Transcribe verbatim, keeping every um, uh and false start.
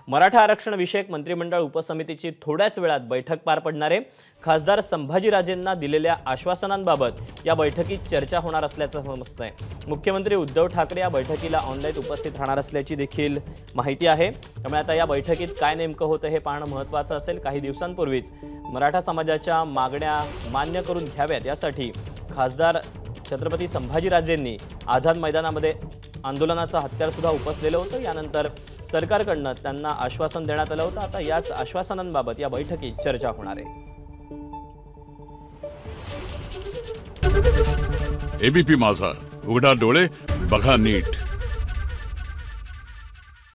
मराठा आरक्षण विषयक मंत्रिमंडळ उपसमितीची थोड्याच वेळात बैठक पार पडणार आहे। खासदार संभाजीराजेंना दिलेल्या आश्वासनांबाबत या बैठकीत चर्चा होणार असल्याचं समजतंय। मुख्यमंत्री उद्धव ठाकरे या बैठकीला ऑनलाईन उपस्थित राहणार असल्याची देखील माहिती आहे। त्यामुळे आता या बैठकीत काय नेमकं होतं हे पाहणं महत्त्वाचं असेल। काही दिवसांपूर्वीच मराठा समाजाच्या मागण्या मान्य करून घ्याव्यात यासाठी खासदार छत्रपती संभाजीराजेंनी आझाद मैदानामध्ये आंदोलनाचं हत्यार सुद्धा उपसलेलं होतं। यानंतर सरकारकडून त्यांना आश्वासन देण्यात आलं होतं। आता याच आश्वासनांबाबत या बैठकीत चर्चा होणार आहे। एबीपी माझा, उघडा डोळे बघा नीट।